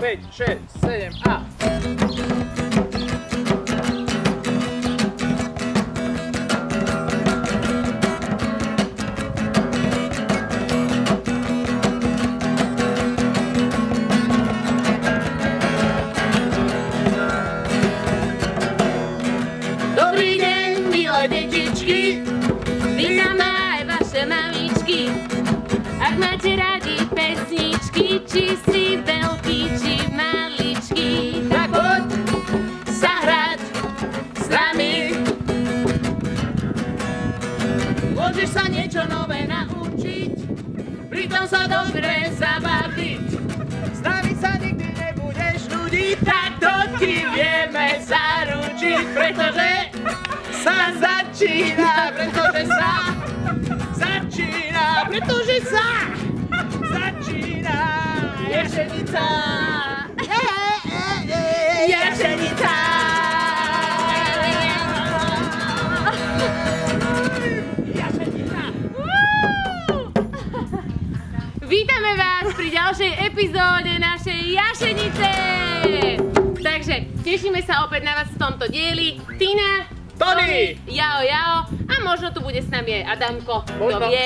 5, 6, 7 a... Dobrý deň, milé detičky, vítame aj vaše mamičky. Ak máte radi pesničky, či si veľký, či maličký, tak poď sa hrať s nami. Môžeš sa niečo nové naučiť, pritom sa dobre zabaviť. S nami sa nikdy nebudeš nudiť, Tak to ti vieme zaručiť, pretože sa začína, pretože sa začína Jašenica. Jašenica. Jašenica. Vítame vás pri ďalšej epizóde našej Jašenice. Takže tešíme sa opäť na vás v tomto dieli. Tina, Tony, Jao a možno tu bude s nami aj Adamko, kto Možno. vie.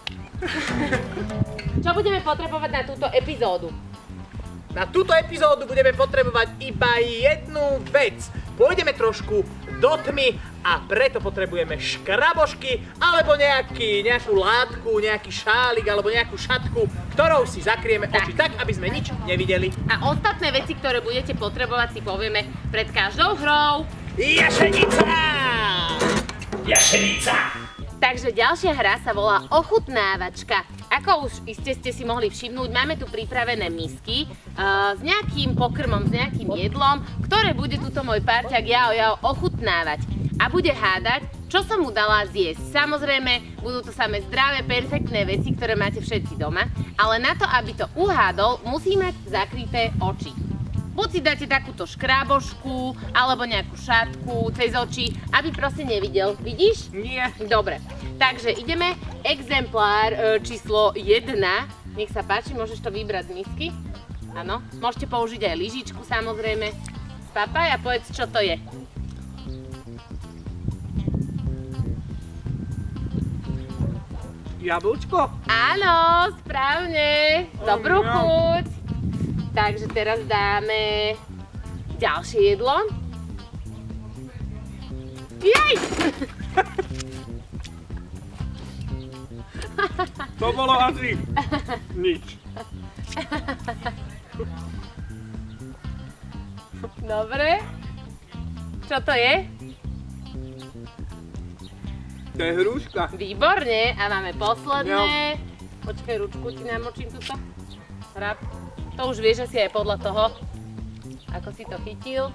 Čo budeme potrebovať na túto epizódu? Na túto epizódu budeme potrebovať iba jednu vec. Pôjdeme trošku do tmy a preto potrebujeme škrabošky alebo nejakú látku, nejaký šálik alebo nejakú šatku, ktorou si zakrieme oči tak, aby sme nič nevideli. A ostatné veci, ktoré budete potrebovať, si povieme pred každou hrou. Jašenica! Jašenica! Takže ďalšia hra sa volá Ochutnávačka. Ako už iste ste si mohli všimnúť, máme tu pripravené misky s nejakým pokrmom, s nejakým jedlom, ktoré bude tuto môj parťák Jao ochutnávať. A bude hádať, čo som mu dala zjesť. Samozrejme, budú to samé zdravé, perfektné veci, ktoré máte všetci doma. Ale na to, aby to uhádol, musí mať zakryté oči. Buď si dáte takúto škrábošku, alebo nejakú šatku cez oči, aby proste nevidel. Vidíš? Nie. Dobre, takže ideme exemplár číslo 1. Nech sa páči, môžeš to vybrať z misky. Áno, môžete použiť aj lyžičku samozrejme. Papaj a povedz, čo to je. Jablčko? Áno, správne. Dobrú chuť. Takže teraz dáme ďalšie jedlo. Jej! To bolo asi nič. Dobre. Čo to je? To je hruška. Výborne. A máme posledné. Počkaj, ručku ti namočím tuto. Hrab. To už vieš asi aj podľa toho, ako si to chytil.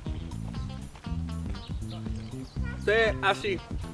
To je asi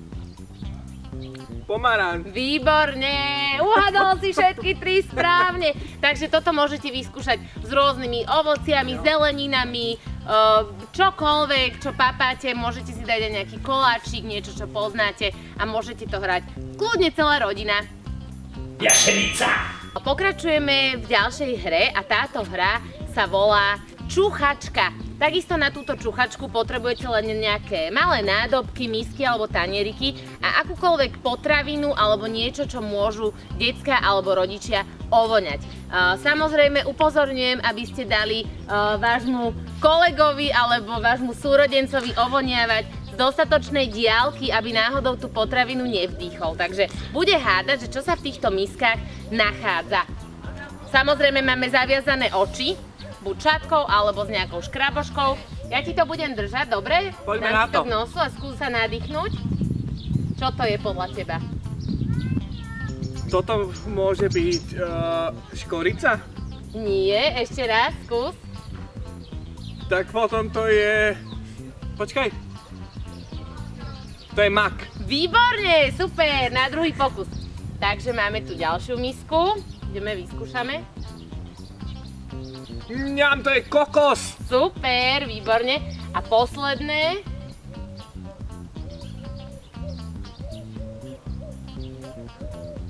pomaranč. Výborne, uhadol si všetky 3 správne. Takže toto môžete vyskúšať s rôznymi ovociami, zeleninami, čokoľvek, čo papáte. Môžete si dať aj nejaký koláčik, niečo, čo poznáte a môžete to hrať kľudne celá rodina. Jašenica! Pokračujeme v ďalšej hre a táto hra sa volá Čuchačka. Takisto na túto čuchačku potrebujete len nejaké malé nádobky, misky alebo tanieriky a akúkoľvek potravinu alebo niečo, čo môžu decká alebo rodičia ovoňať. Samozrejme upozorňujem, aby ste dali vášmu kolegovi alebo vášmu súrodencovi ovoniavať z dostatočnej diaľky, aby náhodou tú potravinu nevdýchol. Takže bude hádať, že čo sa v týchto miskách nachádza. Samozrejme máme zaviazané oči, buď šatkou alebo s nejakou škraboškou. Ja ti to budem držať, dobre? Poďme Dám na ti to to. k nosu a skús sa nadýchnuť. Čo to je podľa teba? Toto môže byť škorica? Nie, ešte raz, skús. Tak potom to je... Počkaj. To je mak. Výborne, super, na druhý pokus. Takže máme tu ďalšiu misku. Ideme, vyskúšame. Mňam, to je kokos. Super, výborne. A posledné.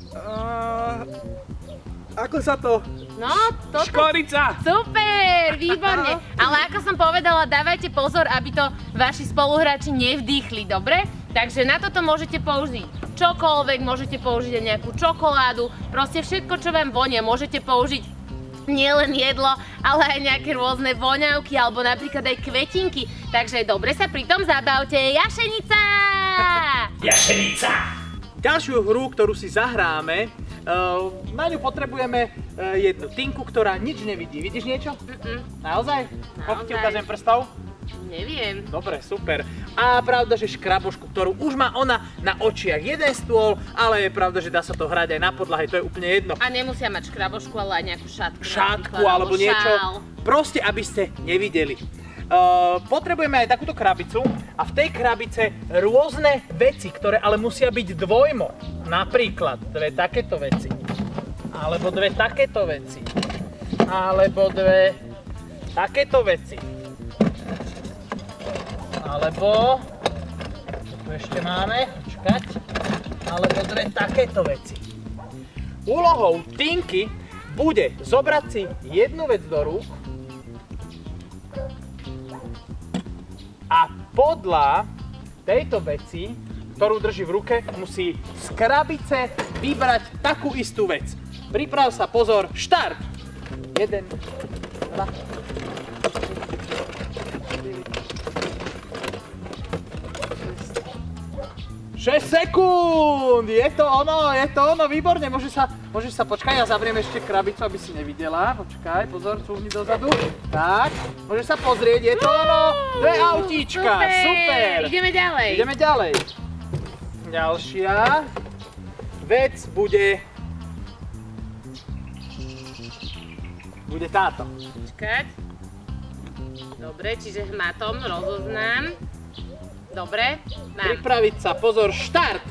Ako sa to? No, toto... Škorica. Super, výborne. výborne. Ale ako som povedala, dávajte pozor, aby to vaši spoluhráči nevdýchli, dobre? Takže na toto môžete použiť čokoľvek, môžete použiť aj nejakú čokoládu, proste všetko, čo vám vonia, môžete použiť nielen jedlo, ale aj nejaké rôzne voňavky, alebo napríklad aj kvetinky. Takže dobre sa pri tom zabavte. Jašenica! Jašenica! Ďalšiu hru, ktorú si zahráme, na ňu potrebujeme jednu tinku, ktorá nič nevidí. Vidíš niečo? Naozaj? Koľko ti ukážem prstov? Neviem. Dobre, super. A pravda, že škrabošku, ktorú už má ona na očiach. Jeden stôl, ale je pravda, že dá sa to hrať aj na podlahe, to je úplne jedno. A nemusia mať škrabošku, ale aj nejakú šatku. Šatku alebo niečo. Proste, aby ste nevideli. Potrebujeme aj takúto krabicu a v tej krabice rôzne veci, ktoré ale musia byť dvojmo. Napríklad dve takéto veci. Alebo dve takéto veci. Alebo dve takéto veci. Alebo, čo tu ešte máme, počkať, alebo dve takéto veci. Úlohou Tinky bude zobrať si jednu vec do rúk a podľa tejto veci, ktorú drží v ruke, musí z krabice vybrať takú istú vec. Priprav sa, pozor, štart! 1, 2, 6 sekúnd! Je to ono, výborne, môžeš sa, počkaj, ja zavriem ešte krabicu, aby si nevidela, počkaj, pozor, cúvni dozadu, tak, môžeš sa pozrieť, je to ono, dve autíčka, super! Ideme ďalej. Ideme ďalej. Ďalšia vec bude táto. Počkať. Dobre, čiže hmatom rozoznám. Dobre, mám. Pripraviť sa, pozor, štart!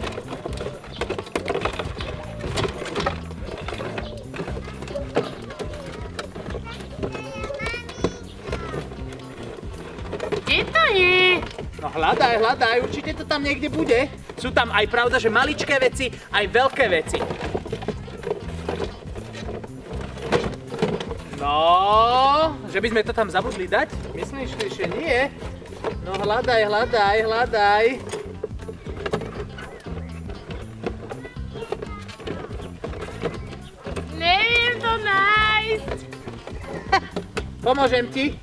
Kde to je? No hľadaj, určite to tam niekde bude. Sú tam aj pravda, že maličké veci, aj veľké veci. No, že by sme to tam zabudli dať? Myslíš, že nie? No hľadaj. Neviem to nájsť. Pomôžem ti?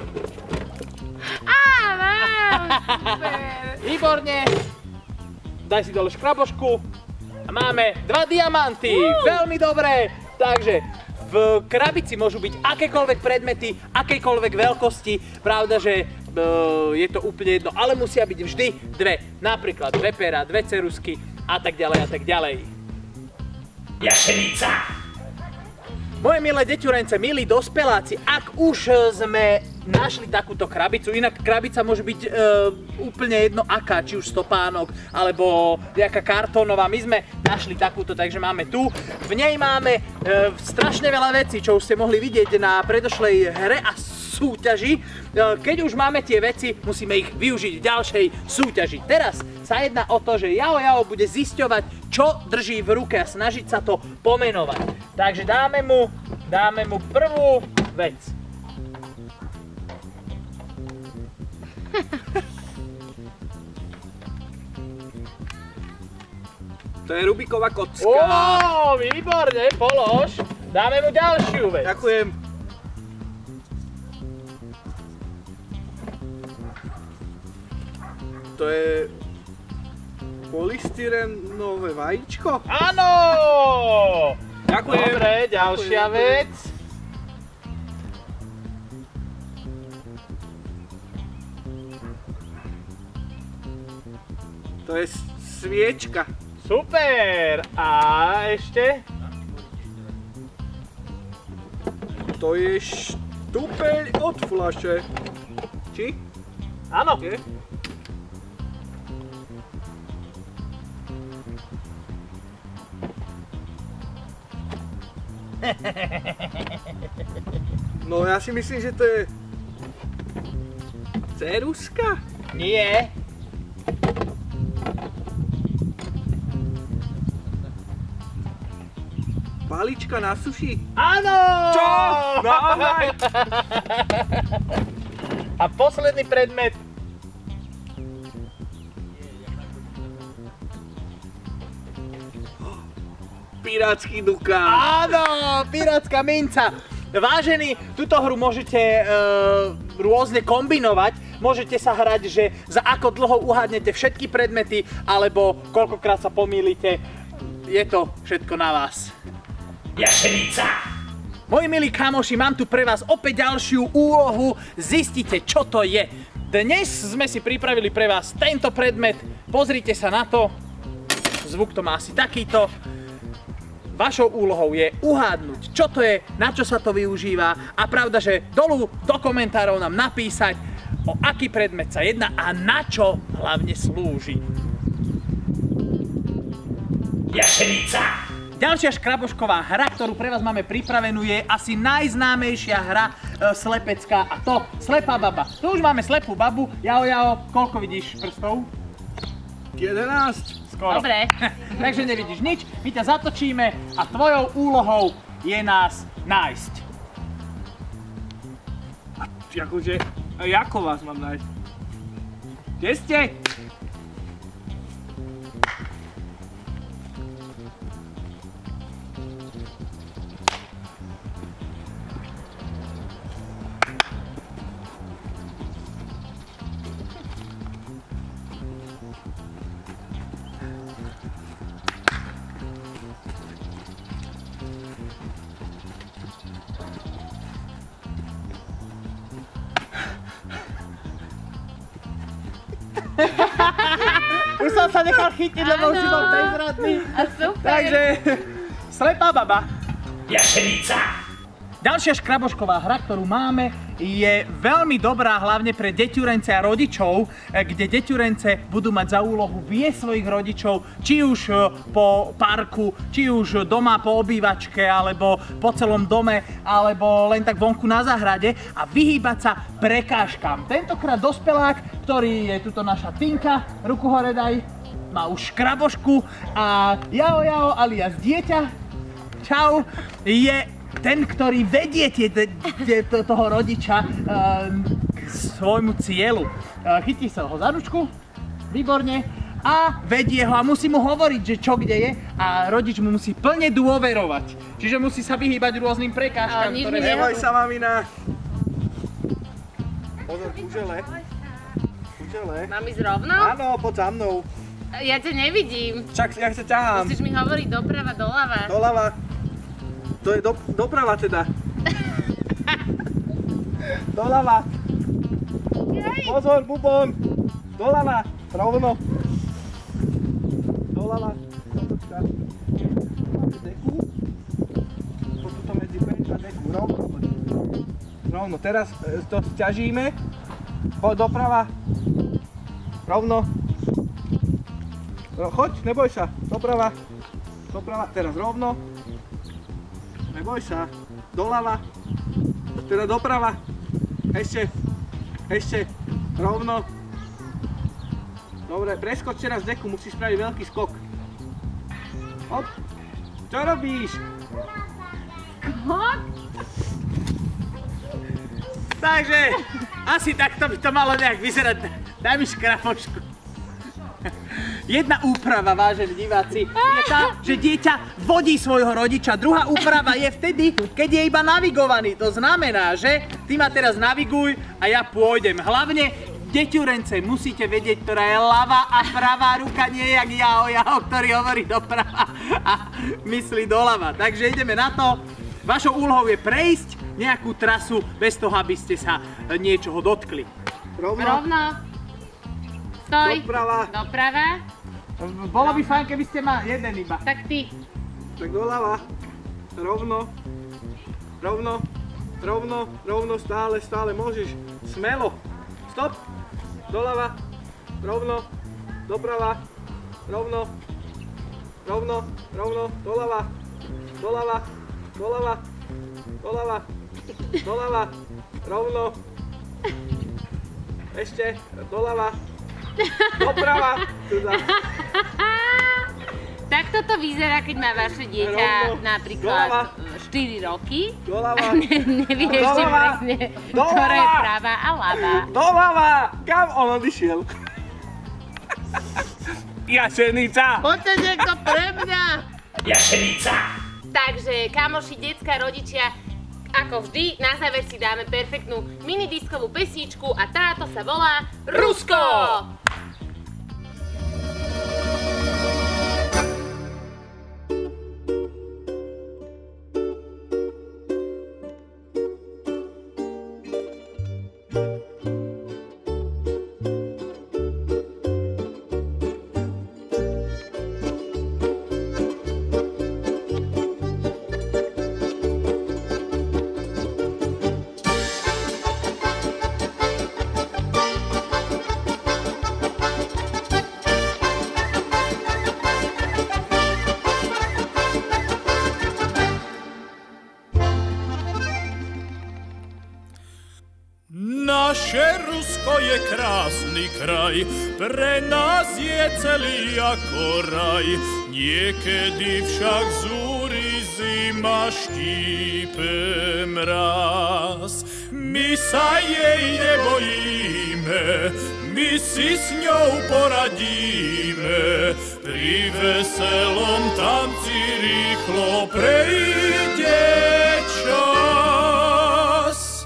Mám, super. Výborne. Daj si dole škrabošku. A máme 2 diamanty. Veľmi dobré. Takže v krabici môžu byť akékoľvek predmety, akékoľvek veľkosti. Pravda, že je to úplne jedno, ale musia byť vždy dve. Napríklad dve pera, dve ceruzky a tak ďalej. Jašenica! Moje milé deťurence, milí dospeláci, ak už sme našli takúto krabicu, inak krabica môže byť úplne jedno aká, či už stopánok, alebo nejaká kartónová, my sme našli takúto, takže máme tu. V nej máme strašne veľa vecí, čo už ste mohli vidieť na predošlej hre a súťaži. Keď už máme tie veci, musíme ich využiť v ďalšej súťaži. Teraz sa jedná o to, že Jao bude zisťovať, čo drží v ruke a snažiť sa to pomenovať. Takže dáme mu prvú vec. To je Rubiková kocka. Ó, výborne, polož. Dáme mu ďalšiu vec. Ďakujem. To je polystyrenové vajíčko? Áno! Ďakujem. Dobre, ďalšia vec. To je sviečka. Super! A ešte? To je štupeľ od fľaše. Či? Áno. Je? No ja si myslím, že to je ceruska? Nie. Palička na suši? Áno! Čo? Naozaj? A posledný predmet. Pirátsky dukán. Áno, pirátska minca. Vážení, túto hru môžete rôzne kombinovať. Môžete sa hrať, že za ako dlho uhádnete všetky predmety, alebo koľkokrát sa pomýlite. Je to všetko na vás. Jašenica! Moji milí kamoši, mám tu pre vás opäť ďalšiu úlohu. Zistite, čo to je. Dnes sme si pripravili pre vás tento predmet. Pozrite sa na to. Zvuk to má asi takýto. Vašou úlohou je uhádnuť, čo to je, na čo sa to využíva a pravda, že dolu do komentárov nám napísať, o aký predmet sa jedná a na čo hlavne slúži. Jašenica! Ďalšia škrabošková hra, ktorú pre vás máme pripravenú, je asi najznámejšia hra slepecká, a to Slepá baba. Tu už máme slepú babu. Jao, koľko vidíš prstov? 11. Skoro. Dobre. Takže nevidíš nič, my ťa zatočíme a tvojou úlohou je nás nájsť. Akože, ako vás mám nájsť? Kde ste? Už som sa nechal chytiť, lebo už si bol bezradný. A super. Takže, Slepá baba. Jašenica! Ďalšia škrabošková hra, ktorú máme, je veľmi dobrá hlavne pre deťurence a rodičov, kde deťurence budú mať za úlohu viesť svojich rodičov, či už po parku, či už doma po obývačke, alebo po celom dome, alebo len tak vonku na záhrade a vyhýbať sa prekážkam. Tentokrát dospelák, ktorý je tuto naša Tinka, ruku hore daj, má už škrabošku a Jao alias dieťa, čau, je ten, ktorý vedie toho rodiča k svojmu cieľu. Chytí sa ho za ručku, výborne, a vedie ho a musí mu hovoriť, že čo kde je a rodič mu musí plne dôverovať. Čiže musí sa vyhýbať rôznym prekážkam, ktoré... Neboj sa, mamina. Pozor, kužele. Kužele. Mám ísť rovno? Áno, poď za mnou. Ja ťa nevidím. Čak, ja sa ťahám. Musíš mi hovoriť doprava, doľava. Doľava. To je doprava teda. Doľava. Pozor, bubon. Doľava. Rovno. Doľava. Otočka. Deku. Poď tuto medzi bench a deku. Rovno. Rovno. Teraz to ťažíme. Poď doprava. Rovno. Choď, neboj sa. Doprava. Doprava. Teraz rovno. Neboj sa, doľava, teda doprava, ešte, rovno. Dobre, preskoč teraz deku, musíš spraviť veľký skok. Hop, čo robíš? Hop. Takže, asi takto by to malo nejak vyzerať. Daj mi škrabošku. Jedna úprava, vážení diváci, je tá, že dieťa vodí svojho rodiča. Druhá úprava je vtedy, keď je iba navigovaný. To znamená, že ty ma teraz naviguj a ja pôjdem. Hlavne deťurence musíte vedieť, ktorá je ľavá a pravá ruka, nie jak Jao, ktorý hovorí doprava a myslí doľava. Takže ideme na to. Vašou úlohou je prejsť nejakú trasu bez toho, aby ste sa niečoho dotkli. Rovno. Stoj. Doprava. Doprava. Bolo by fajn, keby ste ma jeden iba. Tak ty. Tak doľava. Rovno. Rovno. Rovno. Rovno. Stále môžeš. Smelo. Stop. Doľava. Rovno. Doprava. Rovno. Rovno. Rovno. Doľava. Doľava. Doľava. Doľava. Doľava. Rovno. Ešte. Doľava. Doprava. Takto to vyzerá, keď má vaše dieťa napríklad 4 roky. Doľava. Nevie ešte presne, ktorá je pravá a ľavá. Doľava! Kam on odišiel? Jašenica! Poďte niekto pre mňa! Jašenica! Takže, kamoši, decká, rodičia, ako vždy, na záver si dáme perfektnú minidiskovú pesničku a táto sa volá Rusko! Naše Rusko je krásny kraj, pre nás je celý ako raj. Niekedy však zúri zima, štípe mráz. My sa jej nebojíme, my si s ňou poradíme. Pri veselom tanci rýchlo prejde čas.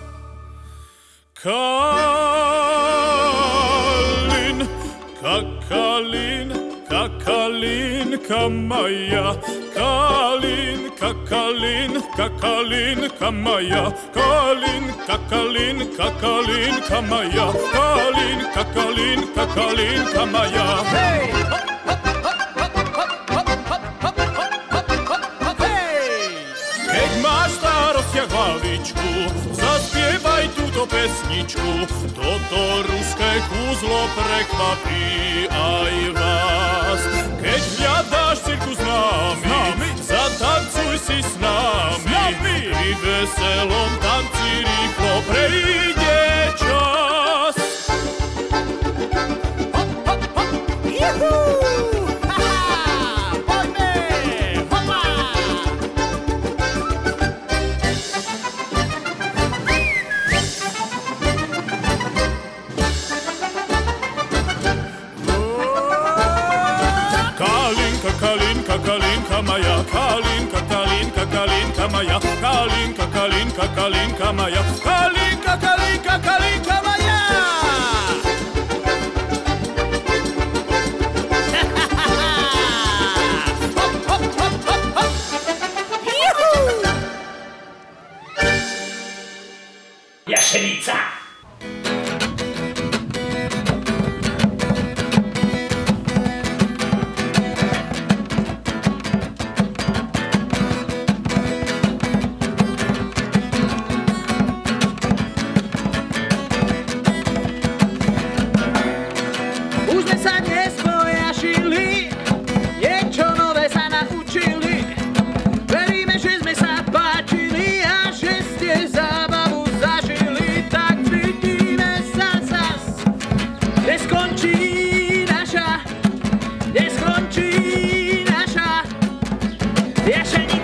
Kalin, kakalin, kakalinka moja. Kalin, kakalin, kakalinka moja. Kalin, kakalin, kakalinka moja. Kalin, kakalin, kakalinka moja. Hej! Keď máš starostiach hlavičku, zaspievaj túto pesničku. Toto ruské kúzlo prekvapí aj vás. Keď hľadáš cirkus s nami, zatancuj si s nami. Pri veselom tanci rýchlo prejde čas. Hop, hop, hop, juhu! Kalinka moja, kalinka, kalinka, kalinka moja, kalinka, kalinka, kalinka moja, kalinka, kalinka, kalinka moja. Hop, hop, hop, hop, hop. Juhu! Jašenica! Neskončí naša ješeň.